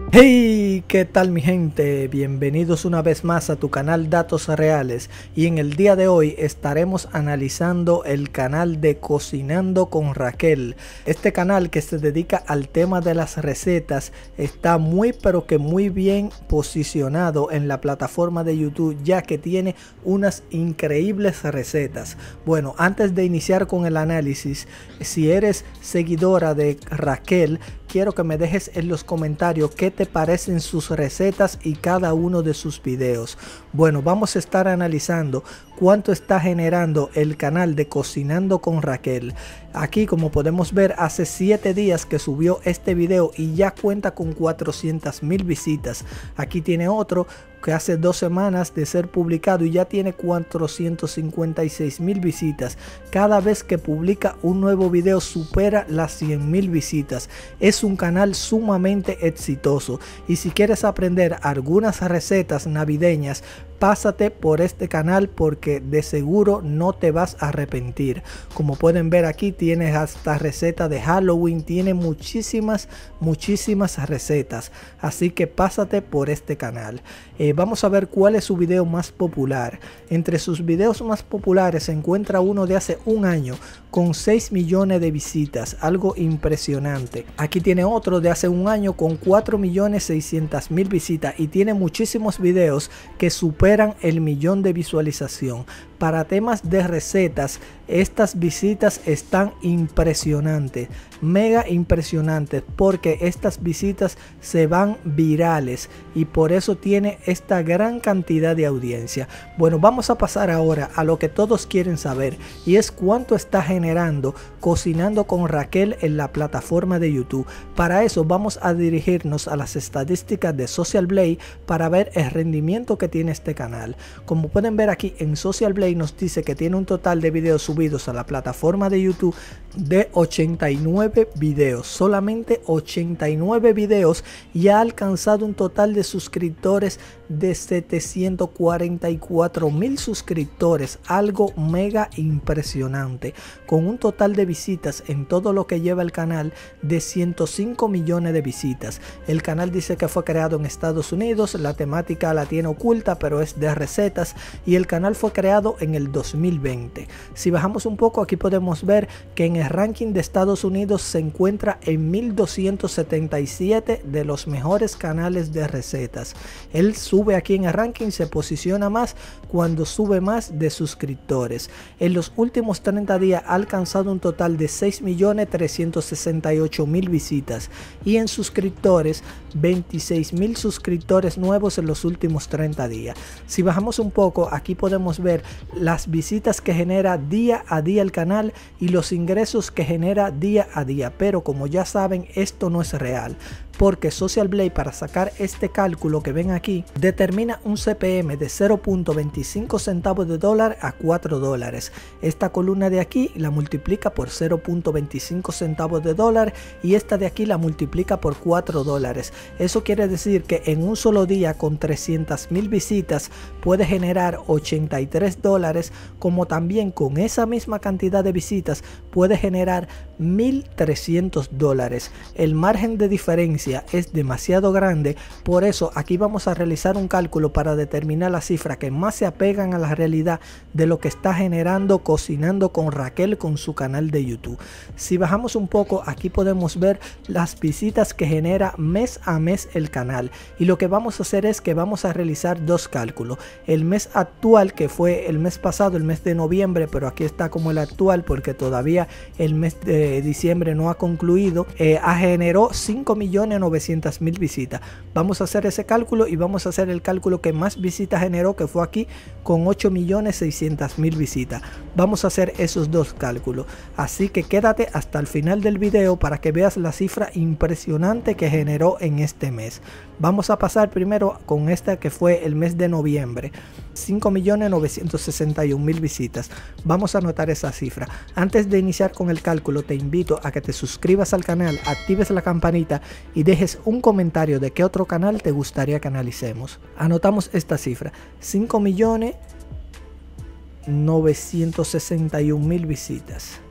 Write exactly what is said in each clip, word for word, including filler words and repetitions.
Hey, ¿qué tal mi gente? Bienvenidos una vez más a tu canal Datos Reales, y en el día de hoy estaremos analizando el canal de Cocinando con Raquel. Este canal que se dedica al tema de las recetas está muy pero que muy bien posicionado en la plataforma de YouTube, ya que tiene unas increíbles recetas. Bueno, antes de iniciar con el análisis, si eres seguidora de Raquel, quiero que me dejes en los comentarios qué te parecen sus recetas y cada uno de sus videos. Bueno, vamos a estar analizando cuánto está generando el canal de Cocinando con Raquel. Aquí, como podemos ver, hace siete días que subió este video y ya cuenta con cuatrocientas mil visitas. Aquí tiene otro que hace dos semanas de ser publicado y ya tiene cuatrocientas cincuenta y seis mil visitas. Cada vez que publica un nuevo video supera las cien mil visitas. Es un canal sumamente exitoso, y si quieres aprender algunas recetas navideñas, pásate por este canal porque de seguro no te vas a arrepentir. Como pueden ver, aquí tienes hasta receta de Halloween, tiene muchísimas muchísimas recetas, así que pásate por este canal. Eh, vamos a ver cuál es su video más popular. Entre sus videos más populares se encuentra uno de hace un año con seis millones de visitas, algo impresionante. Aquí tiene otro de hace un año con cuatro millones seiscientas mil visitas, y tiene muchísimos videos que superan el millón de visualización. Para temas de recetas, estas visitas están impresionantes, mega impresionantes, porque estas visitas se van virales y por eso tiene esta gran cantidad de audiencia. Bueno, vamos a pasar ahora a lo que todos quieren saber, y es cuánto está generando Cocinando con Raquel en la plataforma de YouTube. Para eso vamos a dirigirnos a las estadísticas de Social Blade para ver el rendimiento que tiene este canal. Como pueden ver aquí en Social Blade nos dice que tiene un total de videos subidos a la plataforma de YouTube de ochenta y nueve videos, solamente ochenta y nueve videos, y ha alcanzado un total de suscriptores de setecientos cuarenta y cuatro mil suscriptores, algo mega impresionante, con un total de visitas en todo lo que lleva el canal de ciento cinco millones de visitas. El canal dice que fue creado en Estados Unidos, la temática la tiene oculta pero es de recetas, y el canal fue creado en el dos mil veinte. Si bajamos un poco, aquí podemos ver que en el ranking de Estados Unidos se encuentra en mil doscientos setenta y siete de los mejores canales de recetas. Él sube aquí en el ranking, se posiciona más cuando sube más de suscriptores. En los últimos treinta días ha alcanzado un total de seis millones trescientos sesenta y ocho mil visitas, y en suscriptores veintiséis mil suscriptores nuevos en los últimos treinta días. Si bajamos un poco, aquí podemos ver las visitas que genera día a día el canal y los ingresos que genera día a día, pero como ya saben, esto no es real, porque Social Blade, para sacar este cálculo que ven aquí, determina un C P M de cero punto veinticinco centavos de dólar a cuatro dólares. Esta columna de aquí la multiplica por cero punto veinticinco centavos de dólar, y esta de aquí la multiplica por cuatro dólares. Eso quiere decir que en un solo día con trescientas mil visitas puede generar ochenta y tres dólares, como también con esa misma cantidad de visitas puede generar mil trescientos dólares. El margen de diferencia es demasiado grande, por eso aquí vamos a realizar un cálculo para determinar las cifras que más se apegan a la realidad de lo que está generando Cocinando con Raquel con su canal de YouTube. Si bajamos un poco, aquí podemos ver las visitas que genera mes a mes el canal, y lo que vamos a hacer es que vamos a realizar dos cálculos. El mes actual, que fue el mes pasado, el mes de noviembre, pero aquí está como el actual porque todavía el mes de diciembre no ha concluido, eh, generó cinco millones novecientas mil visitas. Vamos a hacer ese cálculo y vamos a hacer el cálculo que más visitas generó, que fue aquí con ocho millones seiscientas mil visitas. Vamos a hacer esos dos cálculos, así que quédate hasta el final del video para que veas la cifra impresionante que generó en este mes. Vamos a pasar primero con esta que fue el mes de noviembre, cinco millones novecientos sesenta y un mil visitas. Vamos a anotar esa cifra. Antes de iniciar con el cálculo, te invito a que te suscribas al canal, actives la campanita y dejes un comentario de qué otro canal te gustaría que analicemos. Anotamos esta cifra: cinco millones novecientos sesenta y un mil visitas.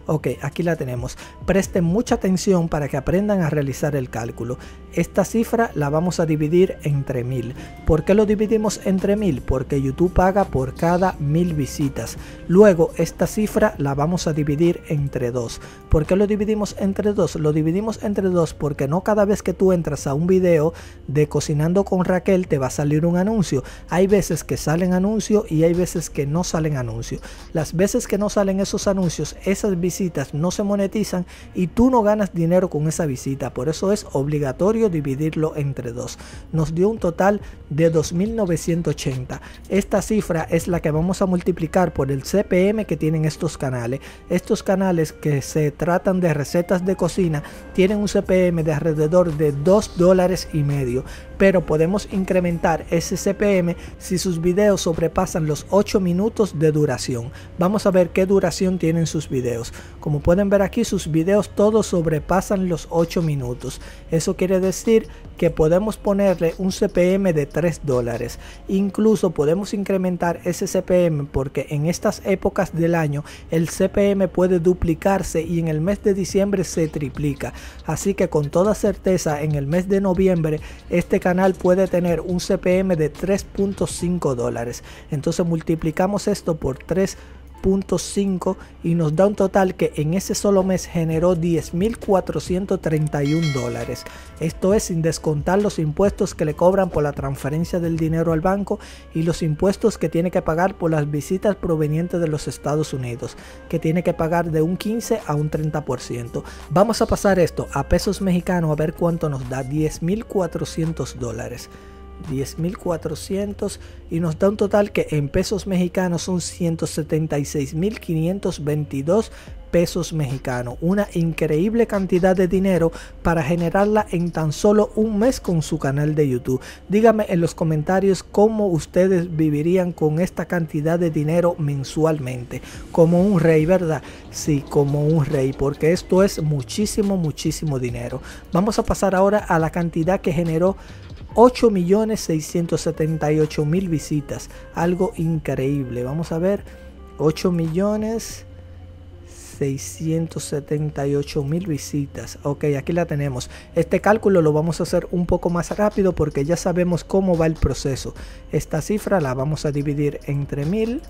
Ok, aquí la tenemos. Presten mucha atención para que aprendan a realizar el cálculo. Esta cifra la vamos a dividir entre mil. ¿Por qué lo dividimos entre mil? Porque YouTube paga por cada mil visitas. Luego esta cifra la vamos a dividir entre dos. ¿Por qué lo dividimos entre dos? Lo dividimos entre dos porque no cada vez que tú entras a un video de Cocinando con Raquel te va a salir un anuncio. Hay veces que salen anuncios y hay veces que no salen anuncios. Las veces que no salen esos anuncios, esas visitas no se monetizan y tú no ganas dinero con esa visita. Por eso es obligatorio dividirlo entre dos. Nos dio un total de dos mil novecientos ochenta. Esta cifra es la que vamos a multiplicar por el C P M que tienen estos canales. Estos canales que se tratan de recetas de cocina tienen un C P M de alrededor de dos dólares y medio, pero podemos incrementar ese C P M si sus videos sobrepasan los ocho minutos de duración. Vamos a ver qué duración tienen sus videos. Como pueden ver aquí, sus videos todos sobrepasan los ocho minutos. Eso quiere decir que podemos ponerle un C P M de tres dólares. Incluso podemos incrementar ese C P M porque en estas épocas del año el C P M puede duplicarse y en el mes de diciembre se triplica. Así que con toda certeza en el mes de noviembre este canal puede tener un C P M de tres punto cinco dólares. Entonces multiplicamos esto por tres punto cinco y nos da un total que en ese solo mes generó diez mil cuatrocientos treinta y un dólares. Esto es sin descontar los impuestos que le cobran por la transferencia del dinero al banco y los impuestos que tiene que pagar por las visitas provenientes de los Estados Unidos, que tiene que pagar de un quince a un treinta por ciento. Vamos a pasar esto a pesos mexicanos a ver cuánto nos da. Diez mil cuatrocientos dólares. diez mil cuatrocientos y nos da un total que en pesos mexicanos son ciento setenta y seis mil quinientos veintidós pesos mexicanos. Una increíble cantidad de dinero para generarla en tan solo un mes con su canal de YouTube. Díganme en los comentarios cómo ustedes vivirían con esta cantidad de dinero mensualmente. Como un rey, ¿verdad? Sí, como un rey, porque esto es muchísimo, muchísimo dinero. Vamos a pasar ahora a la cantidad que generó ocho millones seiscientos setenta y ocho mil visitas, algo increíble. Vamos a ver, ocho millones seiscientos setenta y ocho mil visitas. Ok, aquí la tenemos. Este cálculo lo vamos a hacer un poco más rápido porque ya sabemos cómo va el proceso. Esta cifra la vamos a dividir entre mil,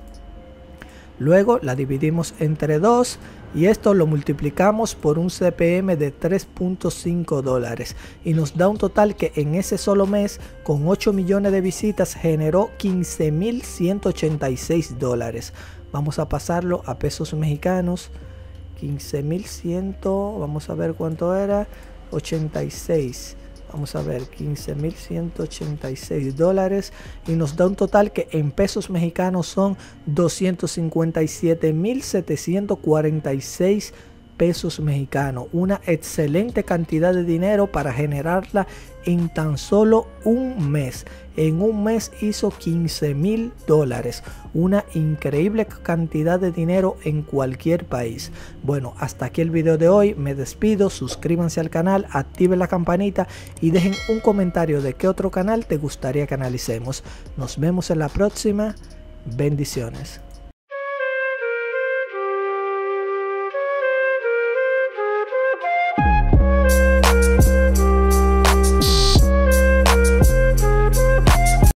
luego la dividimos entre dos y esto lo multiplicamos por un C P M de tres punto cinco dólares y nos da un total que en ese solo mes con ocho millones de visitas generó quince mil ciento ochenta y seis dólares. Vamos a pasarlo a pesos mexicanos. quince mil cien, vamos a ver cuánto era, ochenta y seis. Vamos a ver, quince mil ciento ochenta y seis dólares y nos da un total que en pesos mexicanos son doscientos cincuenta y siete mil setecientos cuarenta y seis pesos mexicanos. Una excelente cantidad de dinero para generarla en tan solo un mes. En un mes hizo quince mil dólares. Una increíble cantidad de dinero en cualquier país. Bueno, hasta aquí el video de hoy. Me despido. Suscríbanse al canal, activen la campanita y dejen un comentario de qué otro canal te gustaría que analicemos. Nos vemos en la próxima. Bendiciones.